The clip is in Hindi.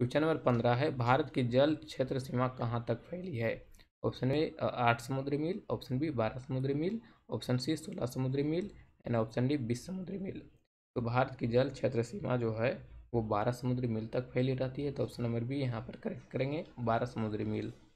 क्वेश्चन नंबर 15 है, भारत की जल क्षेत्र सीमा कहाँ तक फैली है? ऑप्शन ए 8 समुद्री मील, ऑप्शन बी 12 समुद्री मील, ऑप्शन सी 16 समुद्री मील एंड ऑप्शन डी 20 समुद्री मील। तो भारत की जल क्षेत्र सीमा जो है वो 12 समुद्री मील तक फैली रहती है। तो ऑप्शन नंबर बी यहाँ पर करेक्ट करेंगे, 12 समुद्री मील।